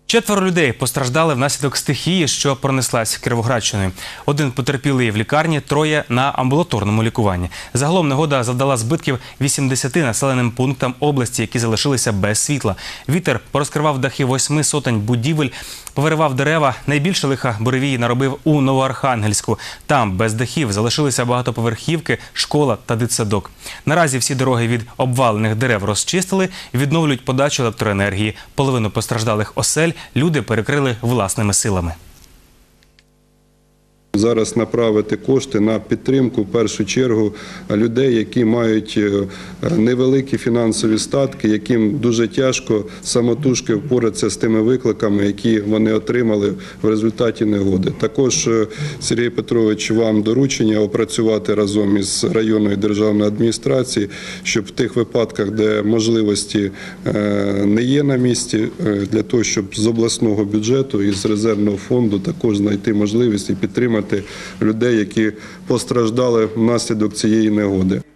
4 людей постраждали внаслідок стихії, що пронеслась Кіровоградщиною. Один потерпілий в лікарні, 3 на амбулаторному лікуванні. Загалом негода завдала збитків 80 населеним пунктам області, які залишилися без світла. Вітер порозкривав дахи 8 сотень будівель, повиривав дерева. Найбільше лиха буревій наробив у Новоархангельську. Там без дахів залишилися багатоповерхівки, школа та дитсадок. Наразі всі дороги від обвалених дерев розчистили, відновлюють подачу електроенергії. Половину постраждалих осель люди перекрили власними силами. Зараз направити кошти на підтримку, в першу чергу, людей, які мають невеликі фінансові статки, яким дуже тяжко самотужки впоратися з тими викликами, які вони отримали в результаті негоди. Також, Сергій Петрович, вам доручення опрацювати разом із районною державною адміністрацією, щоб в тих випадках, де можливості не є на місці, для того, щоб з обласного бюджету і з резервного фонду також знайти можливість і підтримати людей, які постраждали внаслідок цієї негоди.